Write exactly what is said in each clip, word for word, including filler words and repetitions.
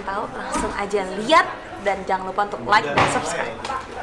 pengen tahu, langsung aja lihat dan jangan lupa untuk like dan subscribe.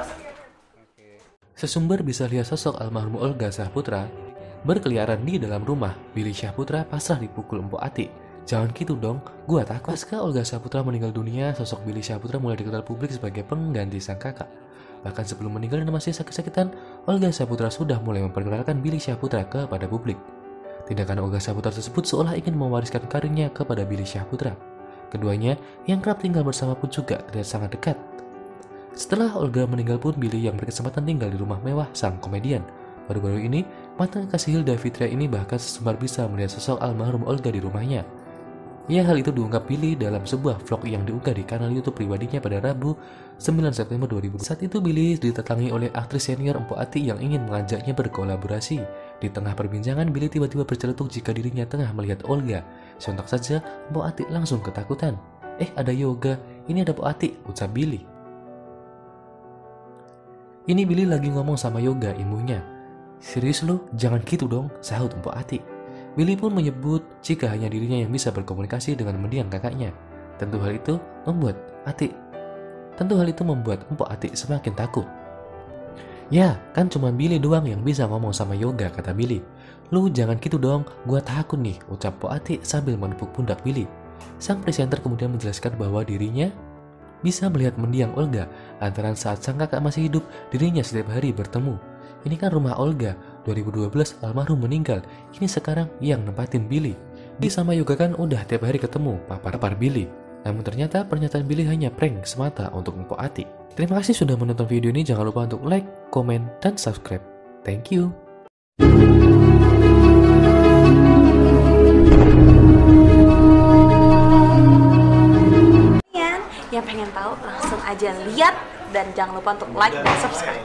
Sesumber bisa lihat sosok almarhum Olga Syahputra berkeliaran di dalam rumah. Billy Syahputra pasrah dipukul Mpok Ati. Jangan gitu dong, gua takut. Pasca Olga Syahputra meninggal dunia, sosok Billy Syahputra mulai dikenal publik sebagai pengganti sang kakak. Bahkan sebelum meninggal dan masih sakit-sakitan, Olga Syahputra sudah mulai memperkenalkan Billy Syahputra kepada publik. Tindakan Olga Syahputra tersebut seolah ingin mewariskan karirnya kepada Billy Syahputra. Keduanya yang kerap tinggal bersama pun juga terlihat sangat dekat. Setelah Olga meninggal pun, Billy yang berkesempatan tinggal di rumah mewah sang komedian. Baru-baru ini, mantan kekasih Hilda Fitria ini bahkan sesembar bisa melihat sosok almarhum Olga di rumahnya. Ya, hal itu diungkap Billy dalam sebuah vlog yang diunggah di kanal YouTube pribadinya pada Rabu sembilan September dua ribu. Saat itu Billy didatangi oleh aktris senior Mpok Ati yang ingin mengajaknya berkolaborasi. Di tengah perbincangan, Billy tiba-tiba berceletuk jika dirinya tengah melihat Olga. Sontak saja, Mpok Ati langsung ketakutan. Eh, ada Yoga, ini ada Mpok Ati, ucap Billy. Ini Billy lagi ngomong sama Yoga, ibunya. Serius lu? Jangan gitu dong, sahut Mpok Ati. Billy pun menyebut jika hanya dirinya yang bisa berkomunikasi dengan mendiang kakaknya. Tentu hal itu membuat Ati Tentu hal itu membuat Mpok Ati semakin takut. Ya, kan cuma Billy doang yang bisa ngomong sama Yoga, kata Billy. Lu jangan gitu dong, gua takut nih, ucap Mpok Ati sambil menepuk pundak Billy. Sang presenter kemudian menjelaskan bahwa dirinya bisa melihat mendiang Olga lantaran saat sang kakak masih hidup, dirinya setiap hari bertemu. Ini kan rumah Olga, dua ribu dua belas almarhum meninggal, ini sekarang yang nempatin Billy. Di sama Yoga kan udah tiap hari ketemu, papar-papar Billy. Namun ternyata pernyataan Billy hanya prank semata untuk Mpok Ati. Terima kasih sudah menonton video ini, jangan lupa untuk like, komen, dan subscribe. Thank you. Yang pengen tahu, langsung aja lihat dan jangan lupa untuk like dan subscribe.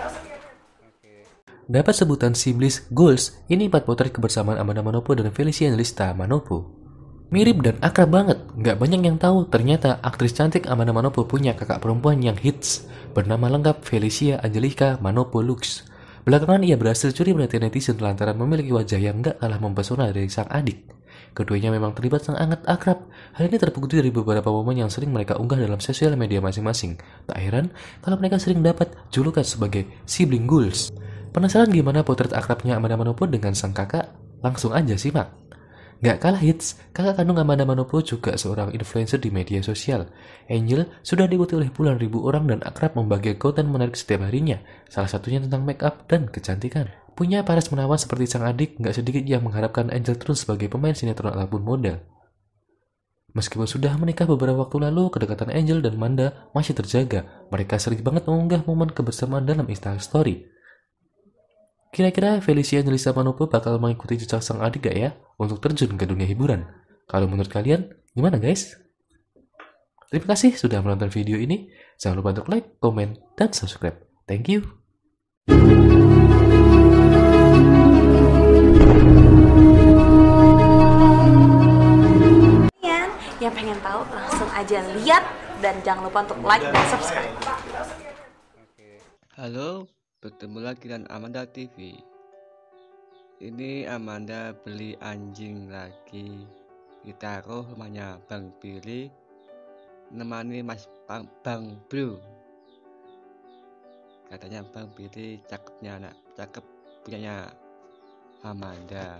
Dapat sebutan Siblings Goals, ini empat potret kebersamaan Amanda Manopo dan Felicia Angelista Manopo. Mirip dan akrab banget, nggak banyak yang tahu ternyata aktris cantik Amanda Manopo punya kakak perempuan yang hits, bernama lengkap Felicia Angelica Manopo Lux. Belakangan ia berhasil curi perhatian netizen lantaran memiliki wajah yang nggak kalah mempesona dari sang adik. Keduanya memang terlibat sangat akrab. Hal ini terbukti dari beberapa momen yang sering mereka unggah dalam sosial media masing-masing. Tak heran kalau mereka sering dapat julukan sebagai Sibling Goals. Penasaran gimana potret akrabnya Amanda Manopo dengan sang kakak? Langsung aja simak. Gak kalah hits, kakak kandung Amanda Manopo juga seorang influencer di media sosial. Angel sudah diikuti oleh puluhan ribu orang dan akrab membagi konten menarik setiap harinya, salah satunya tentang make up dan kecantikan. Punya paras menawan seperti sang adik, gak sedikit yang mengharapkan Angel terus sebagai pemain sinetron ataupun model. Meskipun sudah menikah beberapa waktu lalu, kedekatan Angel dan Manda masih terjaga. Mereka sering banget mengunggah momen kebersamaan dalam Instastory. Kira-kira Felicia Angelista Manopo bakal mengikuti jejak sang adik gak ya untuk terjun ke dunia hiburan? Kalau menurut kalian, gimana guys? Terima kasih sudah menonton video ini. Jangan lupa untuk like, komen, dan subscribe. Thank you. Yang pengen tahu, langsung aja lihat dan jangan lupa untuk like dan subscribe. Halo, bertemu lagi dengan Amanda T V. Ini Amanda beli anjing lagi, ditaruh rumahnya Bang Billy, nemani Mas Bang, Bang Bro. Katanya Bang Billy cakepnya anak, cakep punyanya Amanda.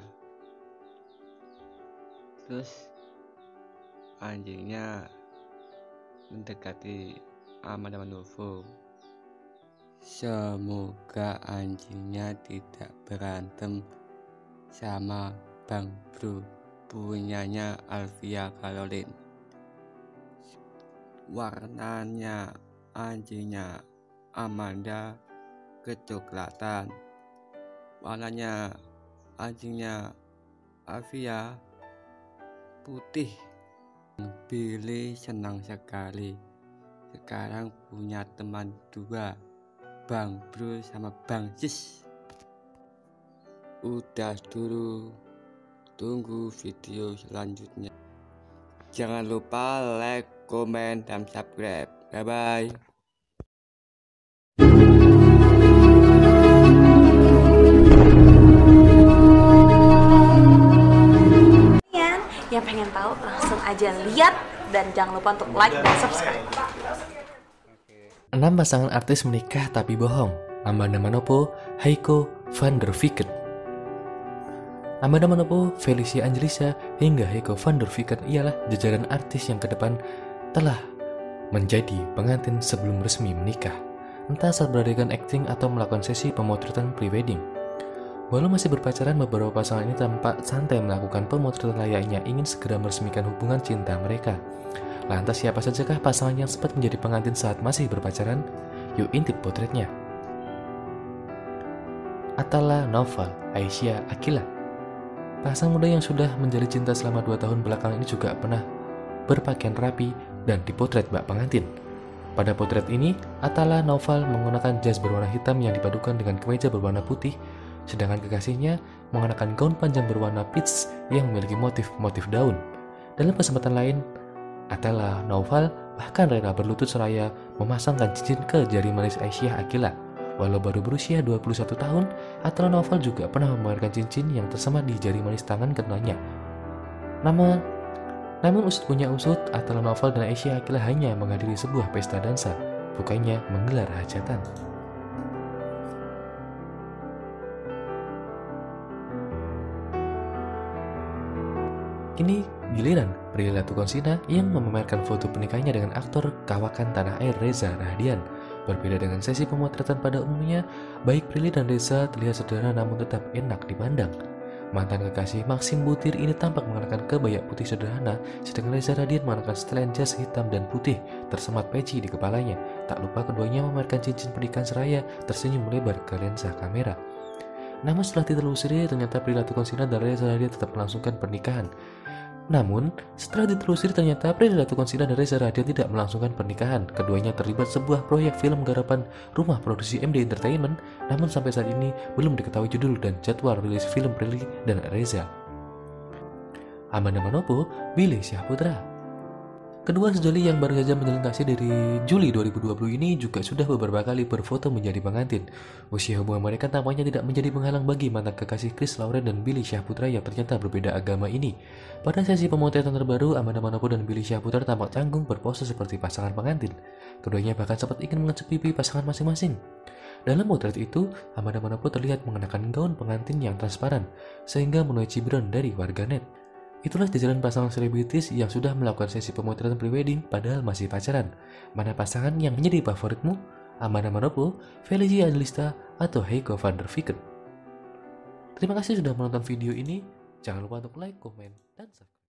Terus anjingnya mendekati Amanda Manopo. Semoga anjingnya tidak berantem sama Bang Bro, punyanya Alvia Caroline. Warnanya anjingnya Amanda kecoklatan, warnanya anjingnya Alvia putih. Billy senang sekali sekarang punya teman dua, Bang Bro sama Bang Sis. Udah dulu, tunggu video selanjutnya. Jangan lupa like, komen, dan subscribe. Bye bye. Yang pengen tahu, langsung aja lihat dan jangan lupa untuk like dan subscribe. Enam pasangan artis menikah tapi bohong. Amanda Manopo, Heiko van der Viken. Amanda Manopo, Felicia Angelisa, hingga Heiko van der Viken ialah jajaran artis yang ke depan telah menjadi pengantin sebelum resmi menikah, entah saat beradakan acting atau melakukan sesi pemotretan prewedding. Walau masih berpacaran, beberapa pasangan ini tampak santai melakukan pemotretan layaknya ingin segera meresmikan hubungan cinta mereka. Lantas siapa sajakah pasangan yang sempat menjadi pengantin saat masih berpacaran? Yuk intip potretnya. Atala Naufal, Aisyah Akila. Pasangan muda yang sudah menjalin cinta selama dua tahun belakangan ini juga pernah berpakaian rapi dan dipotret bak pengantin. Pada potret ini, Atala Naufal menggunakan jas berwarna hitam yang dipadukan dengan kemeja berwarna putih, sedangkan kekasihnya mengenakan gaun panjang berwarna peach yang memiliki motif-motif daun. Dalam kesempatan lain, Atala Naufal bahkan rela berlutut seraya memasangkan cincin ke jari manis Aisyah Akila. Walau baru berusia dua puluh satu tahun, Atala Naufal juga pernah memamerkan cincin yang tersemat di jari manis tangan keduanya. Namun, namun usut punya usut, Atala Naufal dan Aisyah Akila hanya menghadiri sebuah pesta dansa, bukannya menggelar hajatan. Kini giliran Prilly Latuconsina yang memamerkan foto pernikahannya dengan aktor kawakan tanah air Reza Rahadian. Berbeda dengan sesi pemotretan pada umumnya, baik Prilly dan Reza terlihat sederhana namun tetap enak dipandang. Mantan kekasih Maxim Butir ini tampak mengenakan kebaya putih sederhana, sedangkan Reza Rahadian mengenakan setelan jas hitam dan putih tersemat peci di kepalanya. Tak lupa keduanya memamerkan cincin pernikahan seraya tersenyum melebar ke lensa kamera. Namun setelah ditelusuri, ternyata Prilly Latuconsina dan Reza Rahadian tetap melangsungkan pernikahan. Namun, setelah ditelusuri ternyata Prilly Latuconsina dan Reza Rahadian tidak melangsungkan pernikahan. Keduanya terlibat sebuah proyek film garapan rumah produksi M D Entertainment, namun sampai saat ini belum diketahui judul dan jadwal rilis film Prilly dan Reza. Amanda Manopo, Billy Syahputra. Kedua sejoli yang baru saja menjalin kasih dari Juli dua ribu dua puluh ini juga sudah beberapa kali berfoto menjadi pengantin. Usia hubungan mereka tampaknya tidak menjadi penghalang bagi mantan kekasih Chris Lauren dan Billy Syahputra yang ternyata berbeda agama ini. Pada sesi pemotretan terbaru, Amanda Manopo dan Billy Syahputra tampak canggung berpose seperti pasangan pengantin. Keduanya bahkan sempat ingin mengecek pipi pasangan masing-masing. Dalam potret itu, Amanda Manopo terlihat mengenakan gaun pengantin yang transparan, sehingga menuai cibiran dari warganet. Itulah jajaran pasangan selebritis yang sudah melakukan sesi pemotretan prewedding padahal masih pacaran. Mana pasangan yang menjadi favoritmu? Amanda Manopo, Felicia Angelista, atau Heiko van der Viken? Terima kasih sudah menonton video ini. Jangan lupa untuk like, komen, dan subscribe.